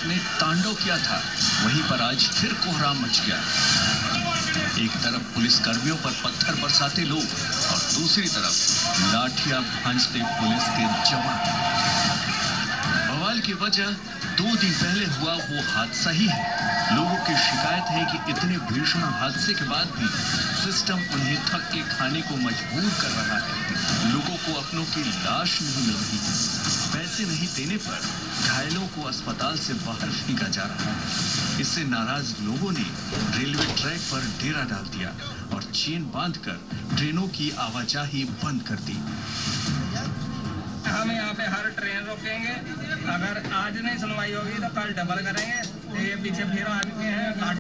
Track ने तांडव किया था, वहीं पर आज फिर कोहराम मच गया। एक तरफ पुलिस कर्मियों पर पत्थर बरसाते लोग और दूसरी तरफ लाठियां भांजते पुलिस के जवान। बवाल की वजह 2 दिन पहले हुआ वो हादसा ही है। लोगों की शिकायत है कि इतने भीषण हादसे के बाद भी सिस्टम उन्हें थक के खाने को मजबूर कर रहा है। लोगों को अपनों की लाश नहीं मिल रही, पैसे नहीं देने पर घायलों को अस्पताल से बाहर फेंका जा रहा है। इससे नाराज लोगों ने रेलवे ट्रैक पर डेरा डाल दिया और चेन बांधकर ट्रेनों की आवाजाही बंद कर दी। हम यहाँ पे हर ट्रेन रोकेंगे, अगर आज नहीं सुनवाई होगी तो कल डबल करेंगे। ये पीछे फिर आ चुके हैं।